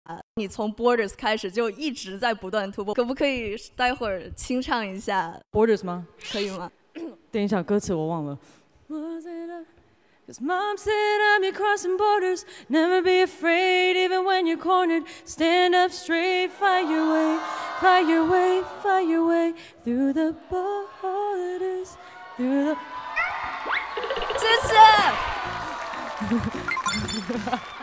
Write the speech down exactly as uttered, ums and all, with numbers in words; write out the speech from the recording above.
你从 Borders 开始就一直在不断突破，可不可以待会儿清唱一下 Borders 吗？ 可以吗？ 等一下，歌词我忘了。Cause mom said I'm your crossing borders. Never be afraid, even when you're cornered. Stand up straight, fight your way, fight your way, fight your way through the borders, through the. 谢谢。